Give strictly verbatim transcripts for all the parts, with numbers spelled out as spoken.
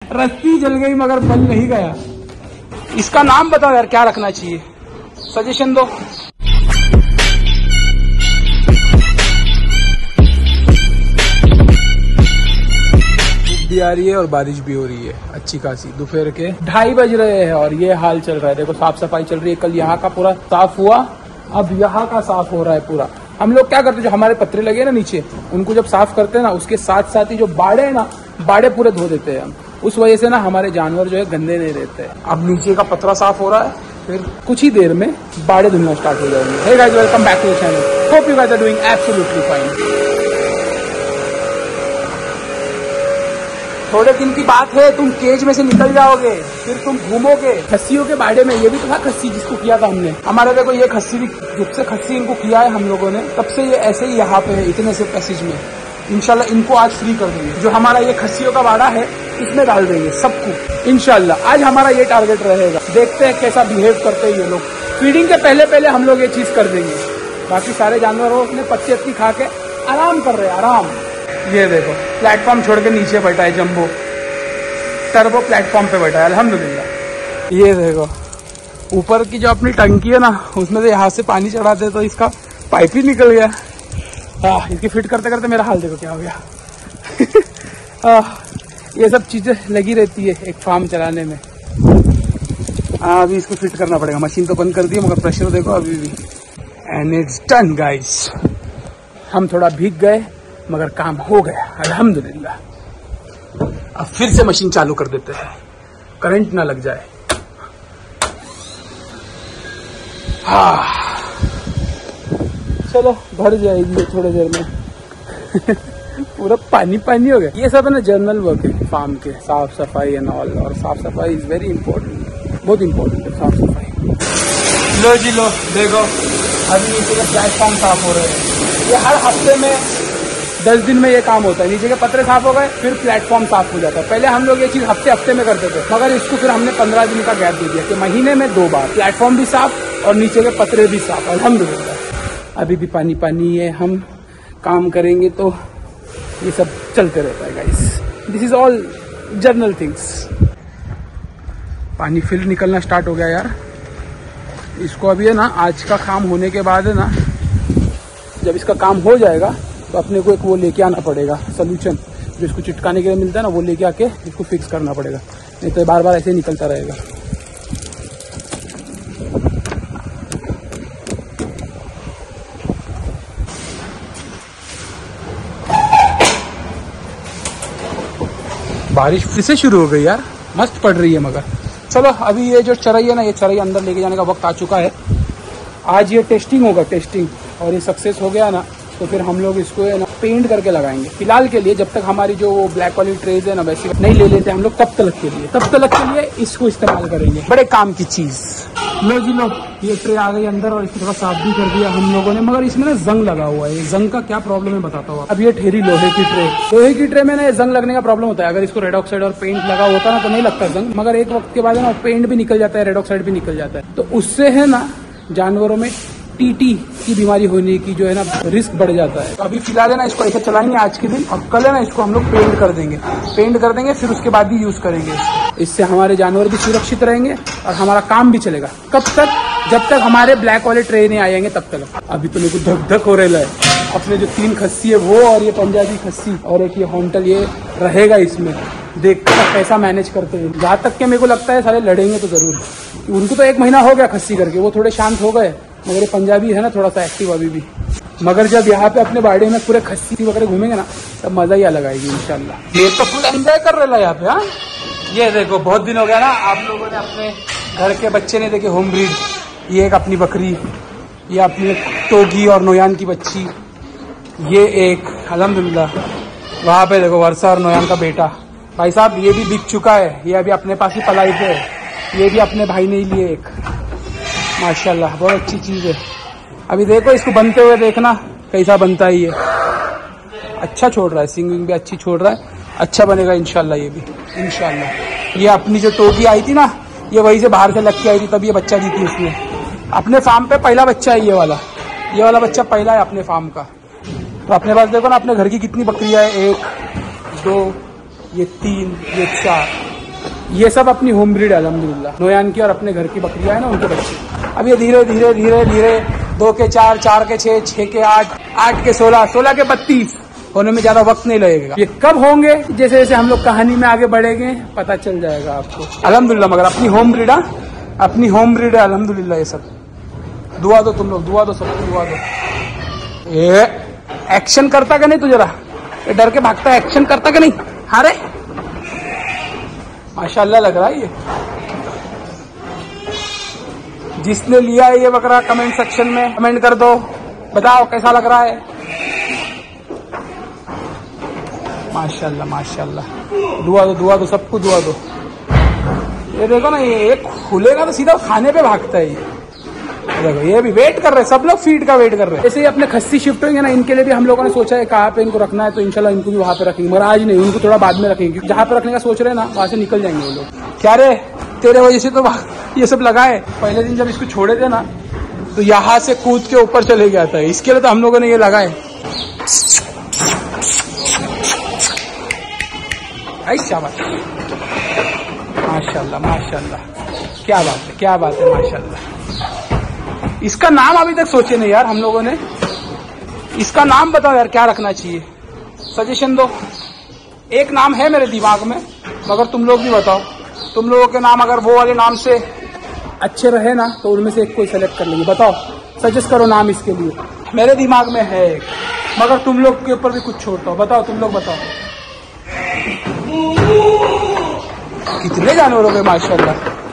रस्सी जल गई मगर बल नहीं गया। इसका नाम बताओ यार, क्या रखना चाहिए, सजेशन दो। भी आ रही है और बारिश भी हो रही है अच्छी खासी। दोपहर के ढाई बज रहे हैं और ये हाल चल रहा है। देखो साफ सफाई चल रही है। कल यहाँ का पूरा साफ हुआ, अब यहाँ का साफ हो रहा है पूरा। हम लोग क्या करते हैं, जो हमारे पत्रे लगे ना नीचे, उनको जब साफ करते हैं ना, उसके साथ साथ ही जो बाड़े है ना, बाड़े पूरे धो देते हैं हम। उस वजह से ना हमारे जानवर जो है गंदे नहीं रहते हैं। अब नीचे का पतरा साफ हो रहा है, फिर कुछ ही देर में बाड़े धुलना स्टार्ट हो जाएंगे। Hey guys, welcome back to the channel. Hope you guys are doing absolutely fine. थोड़े दिन की बात है, तुम केज में से निकल जाओगे, फिर तुम घूमोगे खस्सियों के बाड़े में। ये भी तो था खस्सी जिसको किया था हमने। हमारे देखो ये खस्सी भी, जब से खस्सी इनको किया है हम लोगों ने, तब से ये ऐसे ही यहाँ पे है, इतने से पैसेज में। इंशाल्लाह इनको आज फ्री कर देंगे। जो हमारा ये खस्सियों का बाड़ा है, इसमें डाल देंगे सबको इंशाल्लाह। आज हमारा ये टारगेट रहेगा। देखते हैं कैसा बिहेव करते हैं ये लोग। फीडिंग के पहले पहले हम लोग ये चीज कर देंगे। बाकी सारे जानवरों ने पत्ती अत्ती खा के आराम कर रहे हैं, आराम। ये देखो प्लेटफॉर्म छोड़ के नीचे बैठा है जंबो, टर्बो प्लेटफॉर्म पे बैठा है अल्हम्दुलिल्लाह। ये देखो ऊपर की जो अपनी टंकी है ना, उसमें से यहाँ से पानी चढ़ाते तो इसका पाइप ही निकल गया। हाँ, इसकी फिट करते करते मेरा हाल देखो क्या हो गया। हाँ, ये सब चीजें लगी रहती है एक फार्म चलाने में। हाँ, अभी इसको फिट करना पड़ेगा। मशीन तो बंद कर दी मगर प्रेशर देखो अभी भी। And it's done guys. हम थोड़ा भीग गए मगर काम हो गया अल्हम्दुलिल्लाह। अब फिर से मशीन चालू कर देते हैं, करंट ना लग जाए। हाँ चलो, भर जाएगी थोड़ी देर में। पूरा पानी पानी हो गया। ये सब है ना जर्नल वर्क है फार्म के, साफ सफाई एंड ऑल। और साफ सफाई इज वेरी इंपॉर्टेंट, बहुत इंपॉर्टेंट है साफ सफाई। लो जी लो, देखो अभी नीचे के प्लेटफॉर्म साफ हो रहे हैं। ये हर हफ्ते में दस दिन में ये काम होता है। नीचे के पत्रे साफ हो गए, फिर प्लेटफॉर्म साफ हो जाता है। पहले हम लोग ये चीज हफ्ते हफ्ते में करते थे, मगर इसको फिर हमने पंद्रह दिन का गैप दे दिया कि महीने में दो बार प्लेटफॉर्म भी साफ और नीचे के पत्रे भी साफ अल्हम्दुलिल्लाह। अभी भी पानी पानी है, हम काम करेंगे तो ये सब चलते रहता है guys. This is all general things. पानी फिर निकलना स्टार्ट हो गया यार। इसको अभी है ना, आज का काम होने के बाद है ना, जब इसका काम हो जाएगा तो अपने को एक वो लेके आना पड़ेगा सोल्यूशन, जो इसको चिटकाने के लिए मिलता है ना, वो लेके आके इसको फिक्स करना पड़ेगा। नहीं तो बार बार ऐसे ही निकलता रहेगा। बारिश फिर से शुरू हो गई यार, मस्त पड़ रही है। मगर चलो, अभी ये जो चराई है ना, ये चराई अंदर लेके जाने का वक्त आ चुका है। आज ये टेस्टिंग होगा, टेस्टिंग। और ये सक्सेस हो गया ना, तो फिर हम लोग इसको है ना पेंट करके लगाएंगे। फिलहाल के लिए जब तक हमारी जो वो ब्लैक वाली ट्रेज है ना, वैसे नहीं ले लेते हम लोग, तब तक के लिए तब तक के लिए इसको इस्तेमाल करेंगे। बड़े काम की चीज। लो जी लो, ये ट्रे आ गई अंदर और इसको थोड़ा साफ भी कर दिया हम लोगों ने। मगर इसमें ना जंग लगा हुआ है। जंग का क्या प्रॉब्लम है बताता हूँ। अब ये ठेरी लोहे की ट्रे, लोहे की ट्रे में ना जंग लगने का प्रॉब्लम होता है। अगर इसको रेड ऑक्साइड और पेंट लगा होता ना तो नहीं लगता जंग, मगर एक वक्त के बाद ना पेंट भी निकल जाता है, रेड ऑक्साइड भी निकल जाता है। तो उससे है ना जानवरों में टीटी की बीमारी होने की जो है ना रिस्क बढ़ जाता है। तो अभी फिलहाल है ना इसको ऐसे चलाएंगे आज के दिन, और कल है ना इसको हम लोग पेंट कर देंगे। पेंट कर देंगे फिर उसके बाद ही यूज करेंगे। इससे हमारे जानवर भी सुरक्षित रहेंगे और हमारा काम भी चलेगा। कब तक? जब तक हमारे ब्लैक वाले ट्रे नहीं आएंगे तब तक। अभी तो मेरे को धक धक हो रहा है। अपने जो तीन खस्सी है वो, और ये पंजाबी खस्सी, और एक ये हॉन्टल, ये रहेगा इसमें। देखते हैं कैसा मैनेज करते हैं। जहाँ तक के मेरे को लगता है सारे लड़ेंगे तो जरूर। उनको तो एक महीना हो गया खस्सी करके, वो थोड़े शांत हो गए। मगर ये पंजाबी है ना थोड़ा सा एक्टिव अभी भी। मगर जब यहाँ पे अपने बाड़े में पूरे खस्सी वगैरह घूमेंगे ना, तब मजा ही अलग आएगी इंशाल्लाह। ये तो फुल एंजॉय कर रहा है यहाँ पे। हाँ, ये देखो बहुत दिन हो गया ना आप लोगों ने अपने घर के बच्चे नहीं देखे होम ब्रीड। ये एक अपनी बकरी, ये अपनी टोगी और नोयान की बच्ची, ये एक अल्हम्दुलिल्लाह। वहाँ पे देखो वर्षा और नोयान का बेटा। भाई साहब ये भी बिक चुका है, ये अभी अपने पास ही पलाई पे है। ये भी अपने भाई ने ही लिए एक, माशाल्लाह बहुत अच्छी चीज है। अभी देखो इसको बनते हुए देखना कैसा बनता है। ये अच्छा छोड़ रहा है, सिंगिंग भी अच्छी छोड़ रहा है, अच्छा बनेगा इंशाल्लाह। ये भी इंशाल्लाह। ये अपनी जो टोकी आई थी ना, ये वहीं से बाहर से लग के आई थी, तब ये बच्चा दी थी उसने। अपने फार्म पे पहला बच्चा है ये वाला, ये वाला बच्चा पहला है अपने फार्म का। तो अपने पास देखो ना अपने घर की कितनी बकरियां है, एक दो, ये तीन, ये चार, ये सब अपनी होम ब्रीड है अल्हम्दुलिल्लाह, नोयान की और अपने घर की बकरियां है ना, उनके बच्चे। अब ये धीरे धीरे धीरे धीरे दो के चार, चार के छह, छह के आठ, आठ के सोलह, सोलह के बत्तीस होने में ज्यादा वक्त नहीं लगेगा। ये कब होंगे, जैसे जैसे हम लोग कहानी में आगे बढ़ेंगे पता चल जाएगा आपको अल्हम्दुलिल्लाह। मगर अपनी होम ब्रीड है, अपनी होम ब्रीड है अल्हम्दुलिल्लाह। ये सब दुआ दो तुम लोग, दुआ दो, सबको दुआ दो। ये एक्शन करता क्या नहीं तू, जरा ये डर के भागता है, एक्शन करता क्या नहीं? हाँ रे माशाल्लाह लग रहा है ये। जिसने लिया है ये बकरा कमेंट सेक्शन में कमेंट कर दो, बताओ कैसा लग रहा है। माशाल्लाह माशाल्लाह, दुआ दो दुआ दो, सबको दुआ दो। ये देखो ना, ये एक खुलेगा तो सीधा खाने पे भागता है ये। देखो ये भी वेट कर रहे हैं, सब लोग फीड का वेट कर रहे हैं। जैसे ही अपने खस्सी शिफ्ट होंगे ना, इनके लिए भी हम लोगों ने सोचा है कहाँ पे इनको रखना है, तो इंशाल्लाह इनको भी वहां पे रखेंगे, मगर आज नहीं, उनको थोड़ा बाद में रखेंगे। जहाँ पे रखने का सोच रहे हैं ना, वहां से निकल जाएंगे वो लोग। क्या रे तेरे वजह से तो ये सब लगाए। पहले दिन जब इसको छोड़े थे ना, तो यहाँ से कूद के ऊपर चले गया था, इसके लिए तो हम लोगों ने ये लगाए। शाबाश माशाल्लाह माशाल्लाह, क्या बात है क्या बात है माशाल्लाह। इसका नाम अभी तक सोचे नहीं यार हम लोगों ने, इसका नाम बताओ यार क्या रखना चाहिए, सजेशन दो। एक नाम है मेरे दिमाग में, मगर तुम लोग भी बताओ। तुम लोगों के नाम अगर वो वाले नाम से अच्छे रहे ना, तो उनमें से एक कोई सेलेक्ट कर लेंगे। बताओ, सजेस्ट करो नाम इसके लिए। मेरे दिमाग में है एक, मगर तुम लोग के ऊपर भी कुछ छोड़ता हो। बताओ तुम लोग बताओ। कितने जानवरों के माशाल्लाह,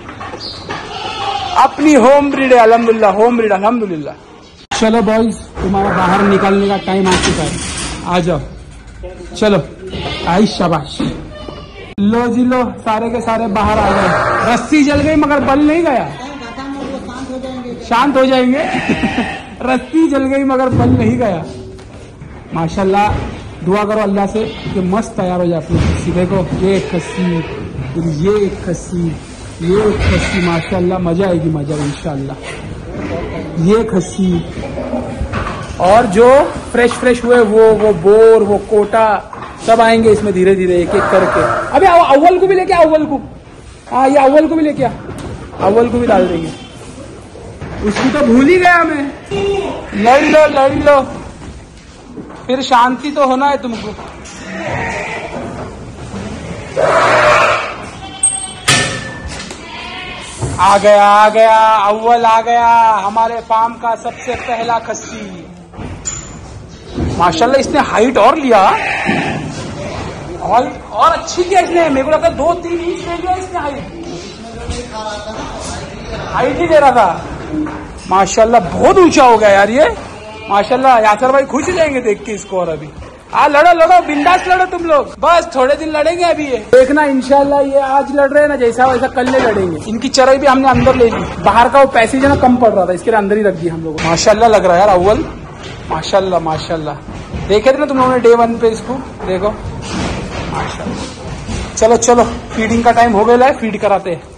अपनी होम ब्रीड है अल्हम्दुलिल्लाह, होम ब्रीड अल्हम्दुलिल्लाह। चलो बॉयज, तुम्हारा बाहर निकलने का टाइम आ चुका है, आ जाओ। चलो आई शाबाश, लो जी लो, सारे के सारे बाहर आ गए। रस्सी जल गई मगर बल नहीं गया, शांत हो जाएंगे। रस्सी जल गई मगर बल नहीं गया। माशाल्लाह, दुआ करो अल्लाह से कि मस्त तैयार हो जाए अपनी खस्सी। देखो ये एक खस्सी, फिर ये एक खस्सी, ये एक खस्सी, माशाल्लाह मजा आएगी, मजा इंशाल्लाह। ये खस्सी और जो फ्रेश फ्रेश हुए वो वो बोर, वो कोटा, सब आएंगे इसमें धीरे धीरे एक एक करके। अबे अव्वल को भी लेके, अव्वल को, हाँ ये अव्वल को भी लेके आ, अव्वल को भी डाल देंगे। उसकी तो भूल ही गया मैं। लड़ लो लड़ लो, फिर शांति तो होना है तुमको। आ गया आ गया, अव्वल आ गया, हमारे फार्म का सबसे पहला खस्सी। माशाल्लाह इसने हाइट और लिया, और और अच्छी किया इसने। मेरे को लगता है दो तीन इंच ले लिया इसने हाइट, हाइट ही दे रहा था। माशाल्लाह बहुत ऊंचा हो गया यार ये, माशाल्लाह। यासर भाई खुश हो जाएंगे देख के इसको। और अभी आ लड़ो लड़ो, बिंदास लड़ो तुम लोग, बस थोड़े दिन लड़ेंगे अभी ये, देखना इंशाल्लाह। ये आज लड़ रहे हैं ना, जैसा वैसा कल ले लड़ेंगे। इनकी चराई भी हमने अंदर ले ली, बाहर का वो पैसेज है ना कम पड़ रहा था, इसके लिए अंदर ही रख दिया हम लोग। माशाल्लाह लग रहा है यार अव्वल, माशाल्लाह माशाल्लाह। देखे थे ना तुम लोगों ने डे वन पे इसको, देखो माशाल्लाह। चलो चलो, फीडिंग का टाइम हो गया है, फीड कराते हैं।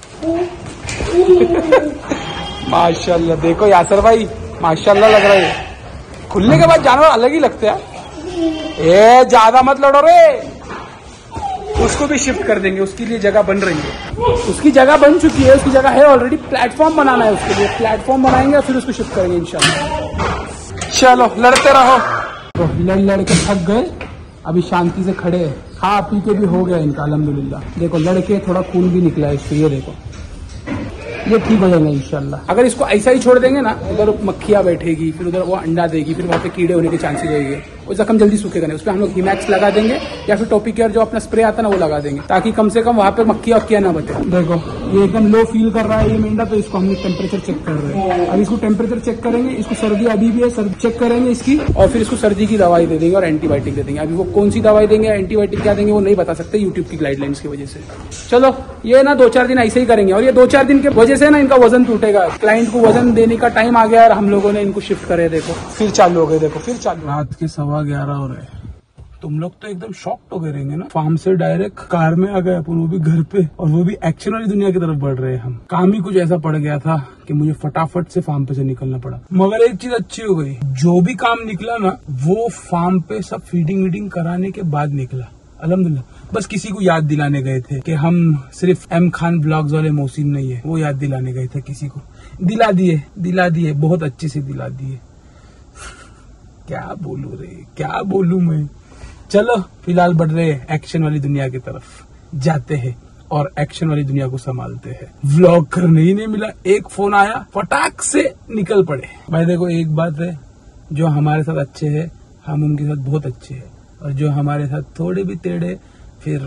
माशाल्लाह देखो यासर भाई, माशाल्लाह लग रहा है। खुलने के बाद जानवर अलग ही लगते हैं। ए ज्यादा मत लड़ो रे, उसको भी शिफ्ट कर देंगे, उसके लिए जगह बन रही है। उसकी जगह बन चुकी है, उसकी जगह है ऑलरेडी, प्लेटफॉर्म बनाना है उसके लिए, प्लेटफॉर्म बनाएंगे और फिर उसको शिफ्ट करेंगे इंशाल्लाह। चलो लड़ते रहो। तो लड़ लड़ के थक गए, अभी शांति से खड़े हैं, खा पी के भी हो गया इनका अल्हम्दुलिल्लाह। देखो लड़के थोड़ा खून भी निकला है इसको, ये देखो, ये ठीक हो जाएगा इंशाल्लाह। अगर इसको ऐसा ही छोड़ देंगे ना, उधर मक्खियां बैठेगी, फिर उधर वो अंडा देगी, फिर वहाँ पे कीड़े होने के चांसेस रहेंगे, वो जख्म जल्दी सूखेगा नहीं। उस पर हम लोग हिमैक्स लगा देंगे या फिर टॉपिक केयर जो अपना स्प्रे आता है ना वो लगा देंगे, ताकि कम से कम वहाँ पे मक्खियां वक्खियां ना बचे। देखो ये एकदम लो फील कर रहा है ये मेंढा, तो इसको हम लोग टेम्परेचर चेक कर रहे हैं। अब इसको टेम्परेचर चेक करेंगे, इसको सर्दी अभी भी है, सर्दी चेक करेंगे इसकी, और फिर इसको सर्दी की दवाई दे देंगे और एंटीबायोटिक दे देंगे। अभी वो कौन सी दवाई देंगे, एंटीबायोटिक क्या देंगे, वो नहीं बता सकते यूट्यूब की गाइडलाइंस की वजह से। चलो ये ना दो चार दिन ऐसे ही करेंगे, और ये दो चार दिन के वजह से ना इनका वजन टूटेगा। क्लाइंट को वजन देने का टाइम आ गया और हम लोगों ने इनको शिफ्ट करे। देखो फिर चालू हो गए, देखो फिर चालू। रात के सवा ग्यारह हो रहे हैं, तुम लोग तो एकदम शॉक्ड हो गए रहेंगे ना। फार्म से डायरेक्ट कार में आ गए अपन, वो भी घर पे, और वो भी एक्शन वाली दुनिया की तरफ बढ़ रहे हैं हम। काम ही कुछ ऐसा पड़ गया था कि मुझे फटाफट से फार्म पे से निकलना पड़ा। मगर एक चीज अच्छी हो गई, जो भी काम निकला ना वो फार्म पे सब फीडिंग वीडिंग कराने के बाद निकला अल्हम्दुलिल्लाह। बस किसी को याद दिलाने गए थे कि हम सिर्फ एम खान ब्लॉग्स वाले मोहसिन नहीं है, वो याद दिलाने गए थे किसी को। दिला दिए दिला दिए बहुत अच्छे से दिला दिए। क्या बोलूं रे, क्या बोलूं मैं। चलो फिलहाल बढ़ रहे एक्शन वाली दुनिया की तरफ जाते हैं और एक्शन वाली दुनिया को संभालते हैं। व्लॉग करने ही नहीं मिला, एक फोन आया, फटाक से निकल पड़े। भाई देखो एक बात है, जो हमारे साथ अच्छे है हम उनके साथ बहुत अच्छे हैं, और जो हमारे साथ थोड़े भी टेढ़े फिर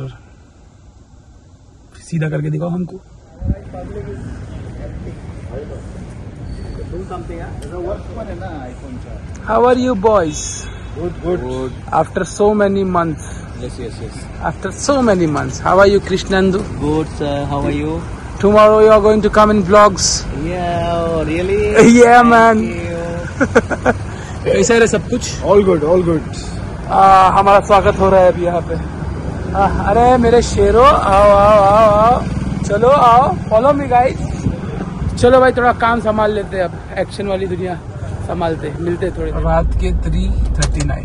सीधा करके दिखाओ हमको। How are you boys? Good, good. Good. After so many months. Yes, yes, yes. After so many months. How are you, Krishnandu? Good, sir. How are you? Tomorrow you are going to come in vlogs. Yeah, oh, really? Yeah, Thank man. you. कैसा है सब कुछ? All good, all good. आ, हमारा स्वागत हो रहा है अभी यहाँ पे। आ, अरे मेरे शेरों, आओ आओ आओ आओ, चलो आओ, फॉलो मी गाइस। चलो भाई थोड़ा काम संभाल लेते हैं, अब एक्शन वाली दुनिया संभालते, मिलते थोड़े। रात के थ्री थर्टी नाइन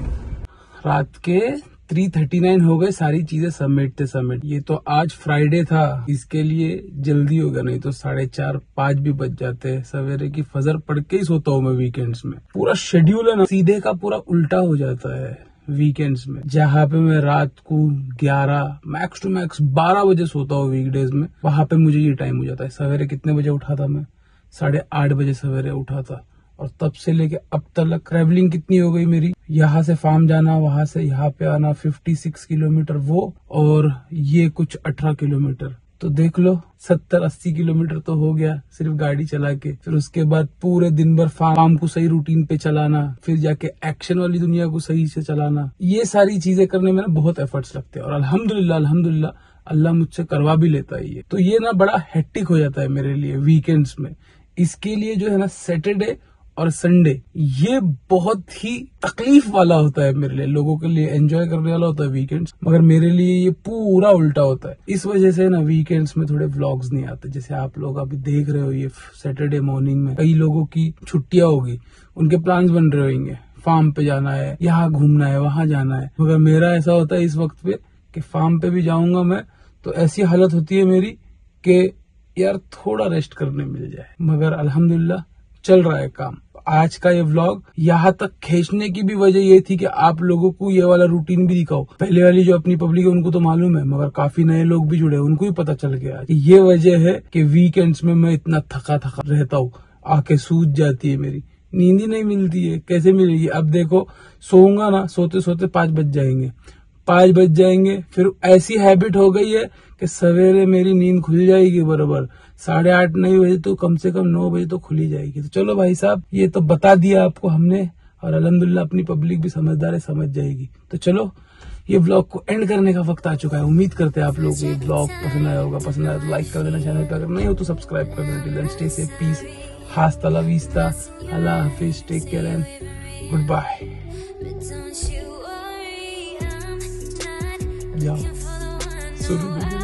रात के थ्री थर्टी नाइन हो गए, सारी चीजें समेटते समेट। ये तो आज फ्राइडे था, इसके लिए जल्दी होगा, नहीं तो साढ़े चार पाँच भी बज जाते हैं। सवेरे की फजर पढ़ के ही सोता हूँ मैं वीकेंड्स में। पूरा शेड्यूल है ना सीधे का पूरा उल्टा हो जाता है वीकेंड्स में। जहाँ पे मैं रात को ग्यारह मैक्स टू मैक्स बारह बजे सोता हूँ वीकडेज में, वहां पे मुझे ये टाइम हो जाता है। सवेरे कितने बजे उठा था मैं? साढ़े आठ बजे सवेरे उठा था, और तब से लेके अब तक ट्रैवलिंग कितनी हो गई मेरी, यहाँ से फार्म जाना, वहां से यहाँ पे आना छप्पन किलोमीटर वो, और ये कुछ अठारह किलोमीटर। तो देख लो सत्तर अस्सी किलोमीटर तो हो गया सिर्फ गाड़ी चला के। फिर उसके बाद पूरे दिन भर फार्म को सही रूटीन पे चलाना, फिर जाके एक्शन वाली दुनिया को सही से चलाना, ये सारी चीजें करने में ना बहुत एफर्ट्स लगते हैं। और अल्हम्दुलिल्लाह अल्हम्दुलिल्लाह अल्लाह मुझसे करवा भी लेता है ये। तो ये ना बड़ा हेक्टिक हो जाता है मेरे लिए वीकेंड्स में। इसके लिए जो है ना सैटरडे और संडे ये बहुत ही तकलीफ वाला होता है मेरे लिए। लोगों के लिए एंजॉय करने वाला होता है वीकेंड्स, मगर मेरे लिए ये पूरा उल्टा होता है। इस वजह से ना वीकेंड्स में थोड़े व्लॉग्स नहीं आते। जैसे आप लोग अभी देख रहे हो, ये सैटरडे मॉर्निंग में कई लोगों की छुट्टियां होगी, उनके प्लान्स बन रहे होंगे, फार्म पे जाना है, यहाँ घूमना है, वहां जाना है। मगर मेरा ऐसा होता है इस वक्त पे कि फार्म पे भी जाऊंगा मैं तो ऐसी हालत होती है मेरी कि यार थोड़ा रेस्ट करने मिल जाए। मगर अल्हम्दुलिल्लाह चल रहा है काम। आज का ये व्लॉग यहाँ तक खींचने की भी वजह ये थी कि आप लोगों को ये वाला रूटीन भी दिखाओ। पहले वाली जो अपनी पब्लिक है उनको तो मालूम है, मगर काफी नए लोग भी जुड़े, उनको भी पता चल गया। ये वजह है कि वीकेंड्स में मैं इतना थका थका रहता हूँ, आंखें सूज जाती है मेरी, नींद ही नहीं मिलती है। कैसे मिलेगी? अब देखो सोऊंगा ना, सोते सोते पांच बज जाएंगे पांच बज जाएंगे फिर ऐसी हैबिट हो गई है कि सवेरे मेरी नींद खुल जाएगी बराबर साढ़े आठ नहीं बजे तो कम से कम नौ बजे तो खुली जाएगी। तो चलो भाई साहब ये तो बता दिया आपको हमने, और अल्हम्दुलिल्लाह अपनी पब्लिक भी समझदार है, समझ जाएगी। तो चलो ये ब्लॉग को एंड करने का वक्त आ चुका है। उम्मीद करते हैं आप लोगों को ये ब्लॉग पसंद आया होगा। पसंद आया तो लाइक कर देना, चैनल पे अगर नहीं हो तो सब्सक्राइब कर देना। Till then stay safe, peace, हास्ता ला विस्ता, अल्लाह हाफिज, take care and good bye. जाओ शुरू